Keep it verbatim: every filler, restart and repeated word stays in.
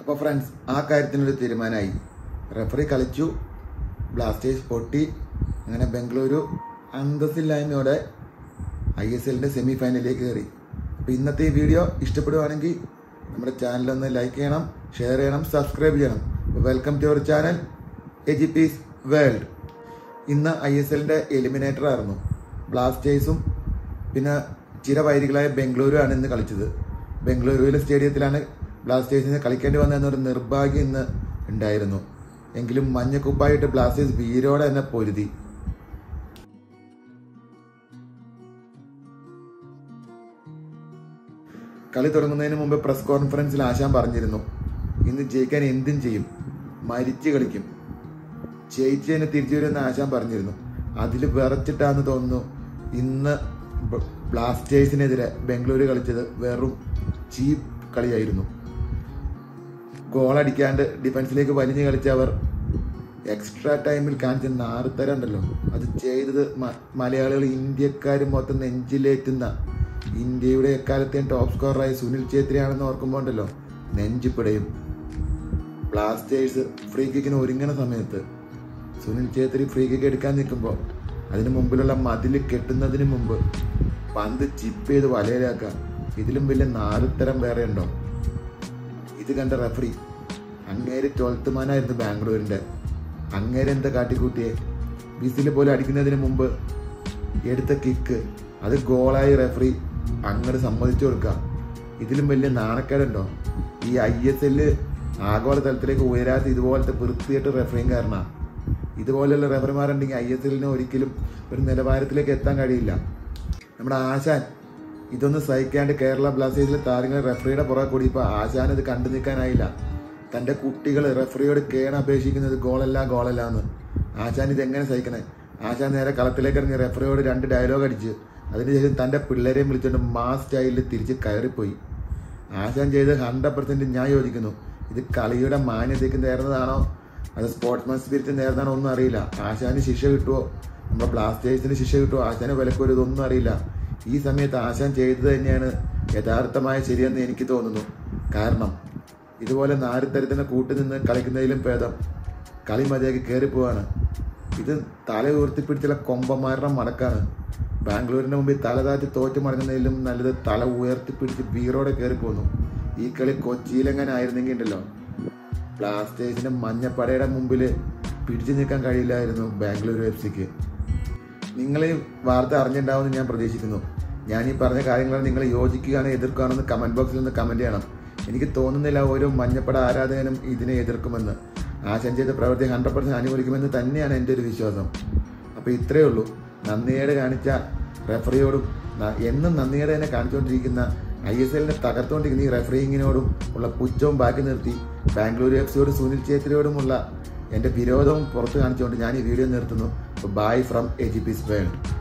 അപ്പോൾ ഫ്രണ്ട്സ്, ആ കാര്യത്തിനൊരു തീരുമാനമായി. റെഫറി കളിച്ചു, ബ്ലാസ്റ്റേഴ്സ് പൊട്ടി. അങ്ങനെ ബംഗളൂരു അന്തസ്സില്ലായ്മയോടെ ഐ എസ് എല്ലിൻ്റെ സെമി ഫൈനലിലേക്ക് കയറി. അപ്പോൾ ഇന്നത്തെ ഈ വീഡിയോ ഇഷ്ടപ്പെടുവാണെങ്കിൽ നമ്മുടെ ചാനലൊന്ന് ലൈക്ക് ചെയ്യണം, ഷെയർ ചെയ്യണം, സബ്സ്ക്രൈബ് ചെയ്യണം. Welcome to our channel A G peace world. ഇന്ന് ഐ എസ് എല്ലിൻ്റെ എലിമിനേറ്റർ ആയിരുന്നു. ബ്ലാസ്റ്റേഴ്സും പിന്നെ ചിരവൈരികളായ ബംഗളൂരുവാണ് ഇന്ന് കളിച്ചത്. ബംഗളൂരുവിലെ സ്റ്റേഡിയത്തിലാണ് ബ്ലാസ്റ്റേഴ്സിന് കളിക്കേണ്ടി വന്നതെന്നൊരു നിർഭാഗ്യം ഇന്ന് ഉണ്ടായിരുന്നു. എങ്കിലും മഞ്ഞക്കുപ്പായിട്ട് ബ്ലാസ്റ്റേഴ്സ് വീരോടെ തന്നെ പൊരുതി. കളി തുടങ്ങുന്നതിന് മുമ്പ് പ്രസ് കോൺഫറൻസിൽ ആശാൻ പറഞ്ഞിരുന്നു, ഇന്ന് ജയിക്കാൻ എന്തും ചെയ്യും, മരിച്ചു കളിക്കും, ജയിച്ചതിന് തിരിച്ചു വരുമെന്ന് ആശാൻ പറഞ്ഞിരുന്നു. അതിൽ വിറച്ചിട്ടാന്ന് തോന്നുന്നു ഇന്ന് ബ്ലാസ്റ്റേഴ്സിനെതിരെ ബംഗളൂരു കളിച്ചത് വെറും ചീപ്പ് കളിയായിരുന്നു. ഗോളടിക്കാണ്ട് ഡിഫൻസിലേക്ക് വലിഞ്ഞു കളിച്ച അവർ എക്സ്ട്രാ ടൈമിൽ കാണിച്ച നാറുത്തരം ഉണ്ടല്ലോ, അത് ചെയ്തത് മലയാളികൾ ഇന്ത്യക്കാർ മൊത്തം നെഞ്ചിലേറ്റുന്ന ഇന്ത്യയുടെ എക്കാലത്തെയും ടോപ്പ് സ്കോററായ സുനിൽ ഛേത്രിയാണെന്ന് ഓർക്കുമ്പോൾ ഉണ്ടല്ലോ നെഞ്ചിപ്പിടയും. ബ്ലാസ്റ്റേഴ്സ് ഫ്രീ കിക്കിന് ഒരുങ്ങുന്ന സമയത്ത് സുനിൽ ഛേത്രി ഫ്രീ കിക്ക് എടുക്കാൻ നിൽക്കുമ്പോൾ അതിന് മുമ്പിലുള്ള മതിൽ കെട്ടുന്നതിന് മുമ്പ് പന്ത് ചിപ്പ് ചെയ്ത് വലയിലാക്കാം. ഇതിലും വലിയ നാലുത്തരം വേറെ ഉണ്ടോ? ഇത് കണ്ട റഫറി, അങ്ങേര് ട്വൽത്ത് മാനായിരുന്നു ബാംഗ്ലൂരിൻ്റെ, അങ്ങേര് എന്താ കാട്ടിക്കൂട്ടിയെ? വിസിൽ പോലെ അടിക്കുന്നതിന് മുമ്പ് എടുത്ത കിക്ക് അത് ഗോളായി റഫറി അങ്ങോട്ട് സമ്മതിച്ചു കൊടുക്കുക. ഇതിലും വലിയ നാണക്കേടുണ്ടോ? ഈ ഐ എസ് എല്ല് ആഗോള തലത്തിലേക്ക് ഉയരാത്ത ഇതുപോലത്തെ വൃത്തിയായിട്ട് റഫറിയും കാരണമാണ്. ഇതുപോലെയുള്ള റഫറിമാരുണ്ടെങ്കിൽ ഐ എസ് എല്ലിന് ഒരിക്കലും ഒരു നിലവാരത്തിലേക്ക് എത്താൻ കഴിയില്ല. നമ്മുടെ ആശാൻ ഇതൊന്നും സഹിക്കാണ്ട് കേരള ബ്ലാസ്റ്റേഴ്സിലെ താരങ്ങൾ റഫറിയുടെ പുറകെ കൂടി ഇപ്പോൾ ആശാൻ ഇത് കണ്ടു നിൽക്കാനായില്ല. തൻ്റെ കുട്ടികൾ റഫറിയോട് കേണ അപേക്ഷിക്കുന്നത് ഗോളല്ല ഗോളല്ല എന്ന്. ആശാൻ ഇതെങ്ങനെ സഹിക്കണേ? ആശാൻ നേരെ കളത്തിലേക്ക് ഇറങ്ങി റഫറിയോട് രണ്ട് ഡയലോഗ് അടിച്ച് അതിനുശേഷം തൻ്റെ പിള്ളേരെയും വിളിച്ചുകൊണ്ട് മാസ് സ്റ്റൈലിൽ തിരിച്ച് കയറിപ്പോയി. ആശാൻ ചെയ്ത് ഹൺഡ്രഡ് പെർസെൻറ്റ് ഞാൻ യോജിക്കുന്നു. ഇത് കളിയുടെ മാന്യതയ്ക്ക് നേർന്നതാണോ അത് സ്പോർട്സ്മാൻ സ്പിരിറ്റ് നേർന്നതാണോ ഒന്നും അറിയില്ല. ആശാന് ശിക്ഷ കിട്ടുമോ, നമ്മുടെ ബ്ലാസ്റ്റേഴ്സിന് ശിക്ഷ കിട്ടുമോ, ആശാന് വിലക്കൊരു ഇതൊന്നും അറിയില്ല. ഈ സമയത്ത് ആശാൻ ചെയ്തത് തന്നെയാണ് യഥാർത്ഥമായ ശരിയെന്ന് എനിക്ക് തോന്നുന്നു. കാരണം ഇതുപോലെ നാലുതരത്തിന് കൂട്ടുനിന്ന് കളിക്കുന്നതിലും ഭേദം കളി മതിയാക്കി കയറിപ്പോവാണ്. ഇത് തല ഉയർത്തിപ്പിടിച്ചുള്ള കൊമ്പന്മാരുടെ മടക്കാണ്. ബാംഗ്ലൂരിൻ്റെ മുമ്പിൽ തല താറ്റി തോറ്റു മടങ്ങുന്നതിലും നല്ലത് തല ഉയർത്തിപ്പിടിച്ച് വീറോടെ കയറിപ്പോന്നു. ഈ കളി കൊച്ചിയിലെങ്ങനെ ആയിരുന്നെങ്കിൽ ഉണ്ടല്ലോ ബ്ലാസ്റ്റേഴ്സിന് മഞ്ഞപ്പടയുടെ മുമ്പിൽ പിടിച്ചു നിൽക്കാൻ കഴിയില്ലായിരുന്നു ബാംഗ്ലൂരു എഫ് സിക്ക്. നിങ്ങൾ ഈ വാർത്ത അറിഞ്ഞിട്ടുണ്ടാവുമെന്ന് ഞാൻ പ്രതീക്ഷിക്കുന്നു. ഞാൻ ഈ പറഞ്ഞ കാര്യങ്ങൾ നിങ്ങൾ യോജിക്കുകയാണോ എതിർക്കുകയാണോ എന്ന് കമൻറ്റ് ബോക്സിൽ ഒന്ന് കമൻറ്റ് ചെയ്യണം. എനിക്ക് തോന്നുന്നില്ല ഓരോ മഞ്ഞപ്പട ആരാധകനും ഇതിനെ എതിർക്കുമെന്ന്. ആശാൻ ചെയ്ത പ്രവൃത്തി ഹൺഡ്രഡ് പെർസെൻറ്റ് അനുകൂലിക്കുമെന്ന് തന്നെയാണ് എൻ്റെ ഒരു വിശ്വാസം. അപ്പോൾ ഇത്രയേ ഉള്ളൂ. നന്ദിയേട് കാണിച്ച റെഫറിയോടും എന്നും നന്ദിയേട് തന്നെ കാണിച്ചുകൊണ്ടിരിക്കുന്ന ഐ എസ് എല്ലിനെ തകർത്തുകൊണ്ടിരിക്കുന്ന ഈ റെഫറിങ്ങിനോടും ഉള്ള പുച്ഛവും ബാക്കി നിർത്തി ബാംഗ്ലൂരു എഫ് സിയോടും സുനിൽ ഛേത്രിയോടുമുള്ള എൻ്റെ വിരോധവും പുറത്ത് കാണിച്ചുകൊണ്ട് ഞാൻ ഈ വീഡിയോ നിർത്തുന്നു. Bye from A G peace world.